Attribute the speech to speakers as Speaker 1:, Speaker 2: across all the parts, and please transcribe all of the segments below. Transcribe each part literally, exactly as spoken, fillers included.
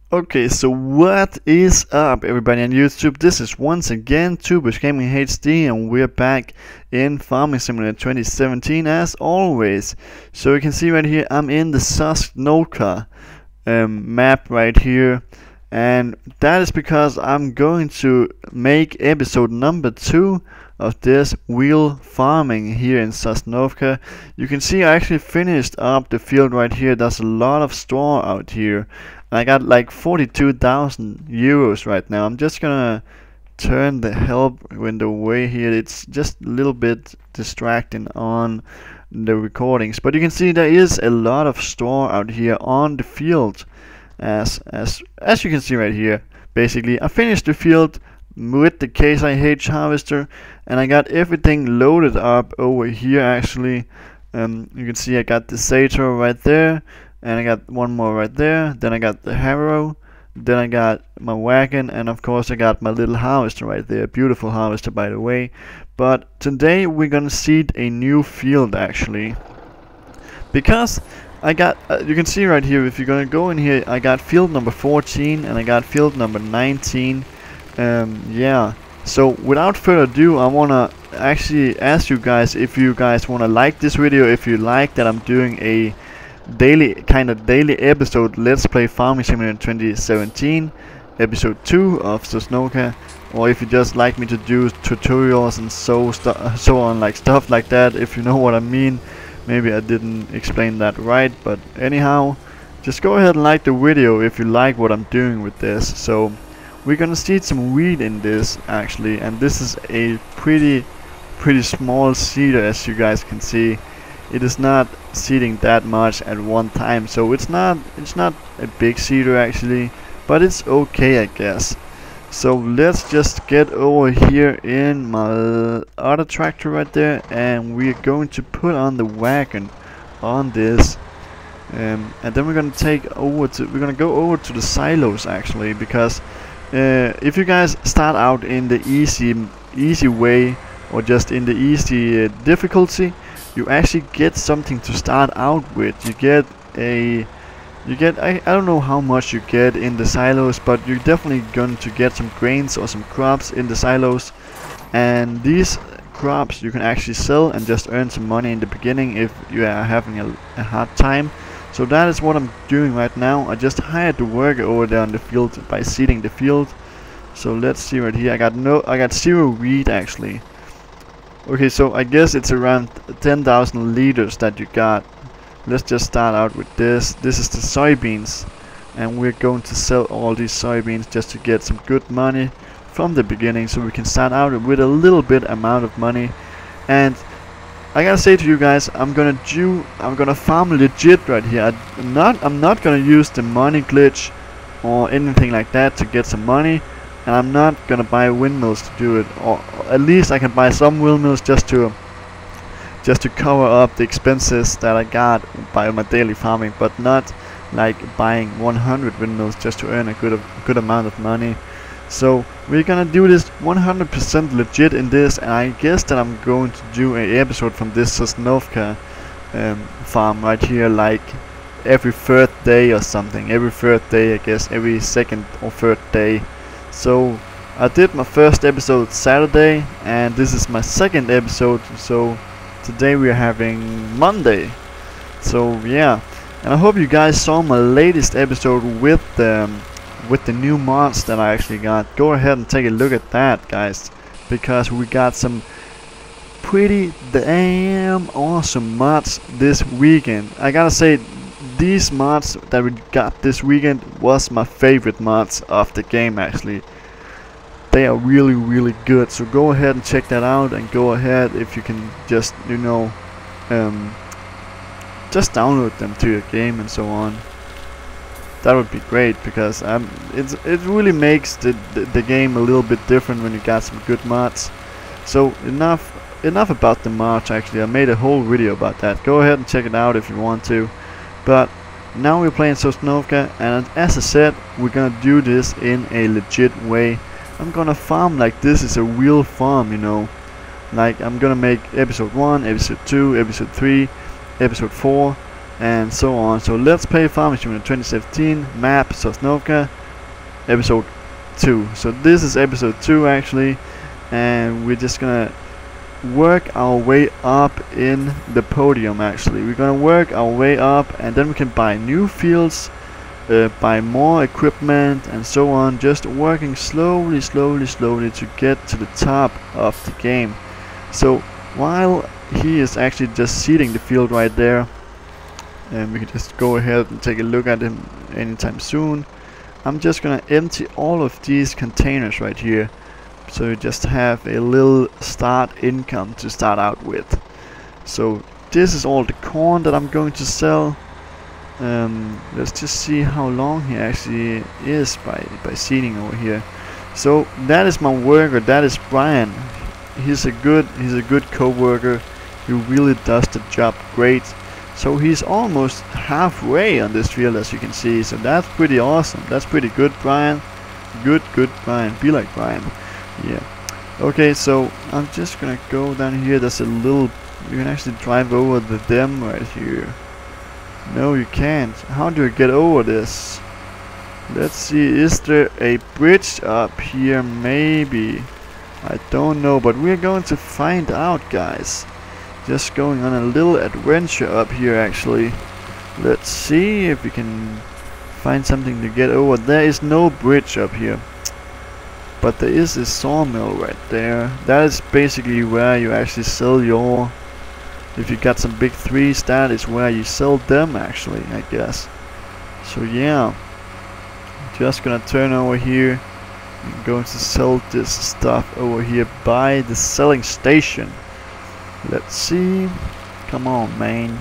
Speaker 1: Okay, so what is up, everybody on YouTube? This is once again Tubush Gaming H D, and we're back in Farming Simulator twenty seventeen as always. So you can see right here, I'm in the Sosnovka um, map right here, and that is because I'm going to make episode number two of this wheel farming here in Sosnovka. You can see I actually finished up the field right here. There's a lot of straw out here. I got like forty-two thousand euros right now. I'm just gonna turn the help window away here. It's just a little bit distracting on the recordings, but you can see there is a lot of straw out here on the field, as as as you can see right here. Basically, I finished the field with the Case IH harvester, and I got everything loaded up over here. Actually, um, you can see I got the Sator right there. And I got one more right there. Then I got the harrow. Then I got my wagon, and of course I got my little harvester right there. Beautiful harvester, by the way. But today we're gonna seed a new field actually, because I got uh, you can see right here, if you're gonna go in here, I got field number fourteen and I got field number nineteen. Um, yeah. So without further ado, I wanna actually ask you guys if you guys wanna like this video, if you like that I'm doing a daily kind of daily episode Let's Play Farming Simulator twenty seventeen episode two of Sosnovka, or if you just like me to do tutorials and so so on, like stuff like that, if you know what I mean. Maybe I didn't explain that right, but anyhow, just go ahead and like the video if you like what I'm doing with this. So we're gonna seed some wheat in this actually, and this is a pretty pretty small seeder, as you guys can see. It is not seeding that much at one time, so it's not it's not a big seeder actually, but it's okay, I guess. So let's just get over here in my other tractor right there, and we're going to put on the wagon on this, um, and then we're gonna take over to we're gonna go over to the silos actually, because uh, if you guys start out in the easy easy way or just in the easy uh, difficulty, you actually get something to start out with. You get a you get I, I don't know how much you get in the silos, but you're definitely going to get some grains or some crops in the silos, and these crops you can actually sell and just earn some money in the beginning if you are having a, a hard time. So that is what I'm doing right now. I just hired the worker over there on the field by seeding the field. So let's see right here, I got no I got zero wheat actually. Okay, so I guess it's around ten thousand liters that you got. Let's just start out with this. This is the soybeans, and we're going to sell all these soybeans just to get some good money from the beginning, so we can start out with a little bit amount of money. And I gotta say to you guys, I'm gonna do I'm gonna farm legit right here. I'm not I'm not gonna use the money glitch or anything like that to get some money. And I'm not gonna buy windmills to do it, or, or at least I can buy some windmills just to just to cover up the expenses that I got by my daily farming, but not like buying one hundred windmills just to earn a good a good amount of money. So we're gonna do this one hundred percent legit in this, and I guess that I'm going to do a episode from this Sosnovka um, farm right here, like every third day or something. Every third day, I guess, every second or third day. So I did my first episode Saturday, and this is my second episode. So today we are having Monday. So yeah, and I hope you guys saw my latest episode with the with the new mods that I actually got. Go ahead and take a look at that, guys, because we got some pretty damn awesome mods this weekend. I gotta say, these mods that we got this weekend was my favorite mods of the game actually. They are really really good, so go ahead and check that out, and go ahead if you can just, you know, um, just download them to your game and so on. That would be great, because um, it's, it really makes the, the, the game a little bit different when you got some good mods. So enough enough about the mods actually. I made a whole video about that. Go ahead and check it out if you want to. But now we're playing Sosnovka, and as I said, we're gonna do this in a legit way. I'm gonna farm like this is a real farm, you know. Like I'm gonna make episode one, episode two, episode three, episode four, and so on. So let's play Farming Simulator twenty seventeen, map Sosnovka, episode two. So this is episode two actually, and we're just gonna work our way up in the podium. Actually, we're gonna work our way up, and then we can buy new fields, uh, buy more equipment, and so on. Just working slowly, slowly, slowly to get to the top of the game. So while he is actually just seeding the field right there, and we can just go ahead and take a look at him anytime soon, I'm just gonna empty all of these containers right here, so you just have a little start income to start out with. So this is all the corn that I'm going to sell. Um, let's just see how long he actually is by by seeding over here. So that is my worker. That is Brian. He's a good he's a good co-worker. He really does the job great. So he's almost halfway on this field, as you can see. So that's pretty awesome. That's pretty good, Brian. Good, good, Brian. Be like Brian. Yeah. Okay, so I'm just gonna go down here. There's a little. You can actually drive over the dam right here. No, you can't. How do I get over this? Let's see. Is there a bridge up here? Maybe. I don't know, but we're going to find out, guys. Just going on a little adventure up here, actually. Let's see if we can find something to get over. There is no bridge up here, but there is a sawmill right there. That is basically where you actually sell your, if you got some big threes, that is where you sell them actually, I guess. So yeah, just gonna turn over here. I'm going to sell this stuff over here by the selling station. Let's see. Come on, man.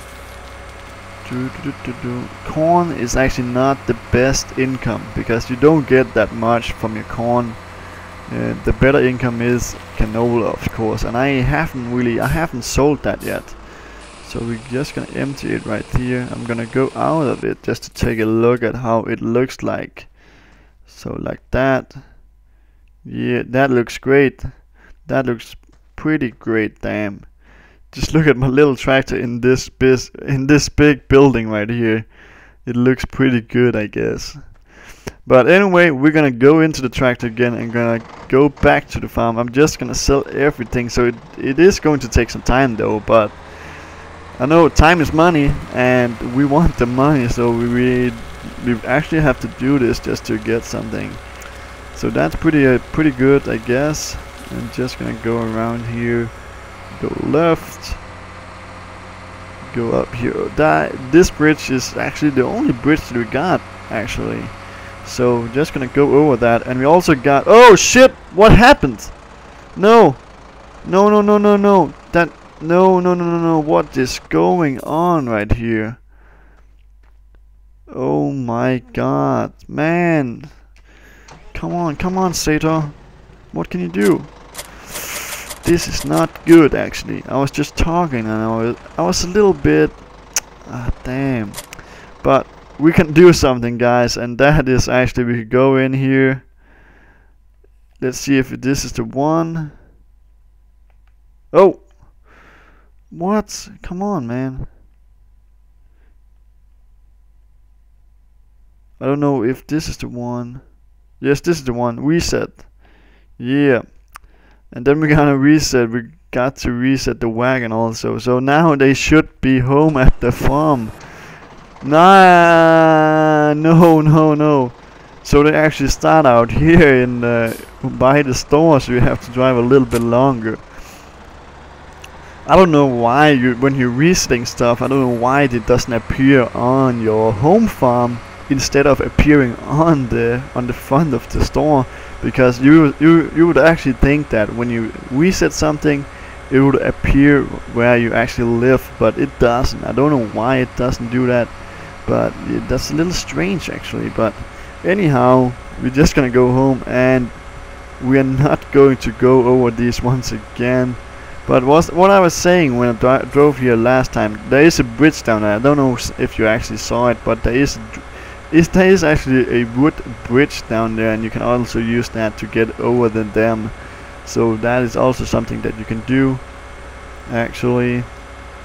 Speaker 1: Do, do, do, do, do. Corn is actually not the best income because you don't get that much from your corn. Uh, the better income is canola, of course, and I haven't really, I haven't sold that yet. So we're just gonna empty it right here. I'm gonna go out of it just to take a look at how it looks like. So like that. Yeah, that looks great. That looks pretty great, damn. Just look at my little tractor in this bis in this big building right here. It looks pretty good, I guess. But anyway, we're gonna go into the tractor again and gonna go back to the farm. I'm just gonna sell everything, so it, it is going to take some time though, but I know time is money and we want the money, so we we, we actually have to do this just to get something. So that's pretty uh, pretty good, I guess. I'm just gonna go around here, go left, go up here. That this bridge is actually the only bridge that we got actually. So just gonna go over that, and we also got. Oh shit! What happened? No, no, no, no, no, no. That no, no, no, no, no. What is going on right here? Oh my God, man! Come on, come on, Sator. What can you do? This is not good, actually. I was just talking and I was, I was a little bit... Ah, damn. But we can do something, guys, and that is actually we could go in here. Let's see if this is the one. Oh! What? Come on, man. I don't know if this is the one. Yes, this is the one. Reset. Yeah. And then we're gonna reset. We got to reset the wagon also. So now they should be home at the farm. Nah, no, no, no. So they actually start out here in the, by the store, so you have to drive a little bit longer. I don't know why you, when you're resetting stuff, I don't know why it doesn't appear on your home farm instead of appearing on the on the front of the store, because you you you would actually think that when you reset something it would appear where you actually live, but it doesn't. I don't know why it doesn't do that, but it, that's a little strange actually. But anyhow, we're just gonna go home and we are not going to go over these once again. But was what I was saying when I dri drove here last time, there is a bridge down there. I don't know if you actually saw it, but there is Is there is actually a wood bridge down there, and you can also use that to get over the dam. So that is also something that you can do actually.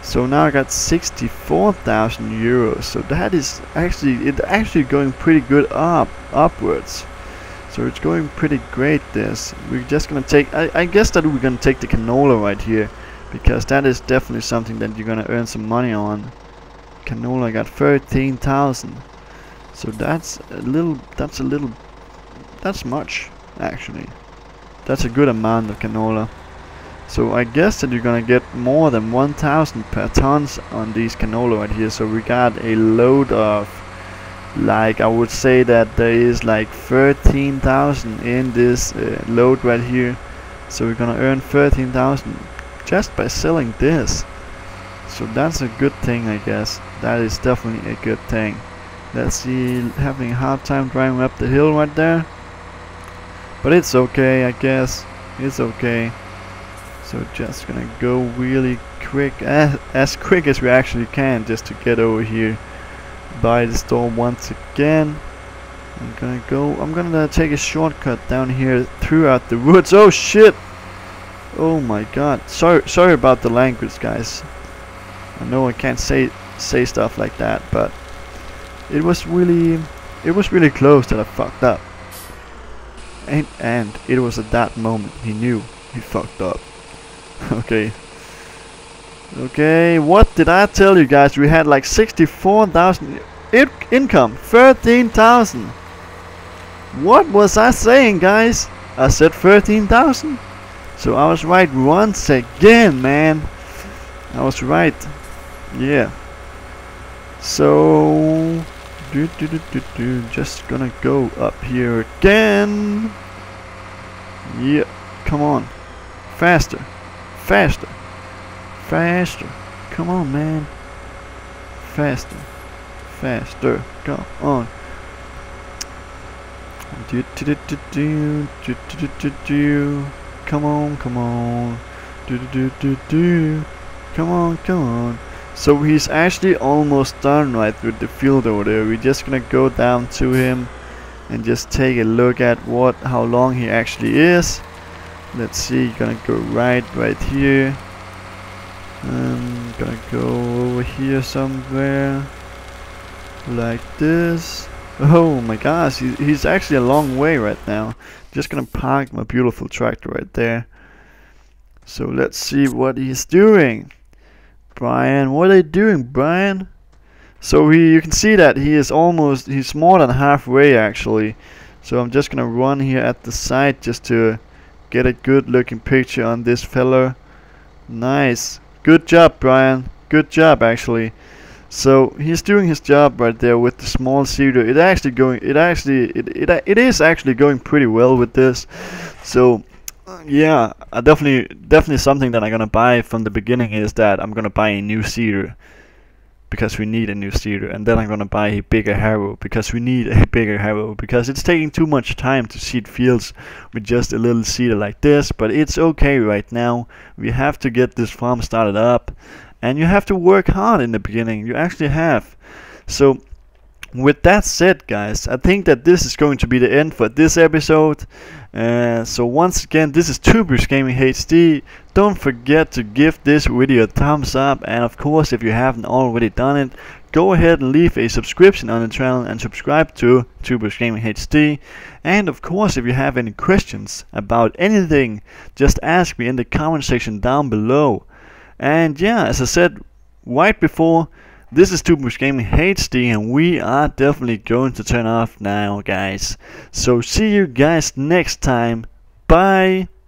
Speaker 1: So now I got sixty-four thousand euros. So that is actually it actually going pretty good up upwards. So it's going pretty great. This we're just gonna take. I, I guess that we're gonna take the canola right here, because that is definitely something that you're gonna earn some money on. Canola got thirteen thousand. So that's a little. That's a little. That's much actually. That's a good amount of canola. So I guess that you're gonna get more than one thousand per tons on these canola right here. So we got a load of, like, I would say that there is like thirteen thousand in this uh, load right here. So we're gonna earn thirteen thousand just by selling this. So that's a good thing, I guess. That is definitely a good thing. Let's see, having a hard time driving up the hill right there. But it's okay, I guess. It's okay. So just gonna go really quick, as, as quick as we actually can, just to get over here by the store once again. I'm gonna go, I'm gonna take a shortcut down here throughout the woods. Oh shit! Oh my god. Sorry, sorry about the language, guys. I know I can't say say stuff like that, but it was really, it was really close that I fucked up. And, and it was at that moment he knew he fucked up. Okay. Okay, what did I tell you guys? We had like sixty-four thousand in income, thirteen thousand. What was I saying, guys? I said thirteen thousand. So I was right once again, man. I was right. Yeah. So do, do, do, do, do. Just gonna go up here again. Yeah, come on. Faster. Faster. Faster. Come on, man. Faster. Faster. Come on. Do, do, do, do, do, do, do, do, do. Come on, come on. Do, do, do, do, do. Come on, come on. So he's actually almost done right with the field over there. We're just gonna go down to him and just take a look at what how long he actually is. Let's see, gonna go right right here. I'm gonna go over here somewhere like this. Oh my gosh, he, he's actually a long way right now. Just gonna park my beautiful tractor right there. So let's see what he's doing. Brian, what are you doing, Brian? So he, you can see that he is almost, he's more than halfway actually. So I'm just gonna run here at the side just to get a good looking picture on this fella. Nice, good job, Brian. Good job actually. So he's doing his job right there with the small seeder. It actually going, it actually, it it it is actually going pretty well with this. So. Yeah, I definitely, definitely something that I'm gonna buy from the beginning is that I'm gonna buy a new seeder because we need a new seeder, and then I'm gonna buy a bigger harrow because we need a bigger harrow because it's taking too much time to seed fields with just a little seeder like this. But it's okay right now. We have to get this farm started up, and you have to work hard in the beginning. You actually have. So. With that said, guys, I think that this is going to be the end for this episode. Uh, so once again, this is Tubush Gaming H D. Don't forget to give this video a thumbs up, and of course, if you haven't already done it, go ahead and leave a subscription on the channel and subscribe to Tubush Gaming H D. And of course, if you have any questions about anything, just ask me in the comment section down below. And yeah, as I said right before, this is Tubush Gaming H D, and we are definitely going to turn off now, guys. So see you guys next time. Bye.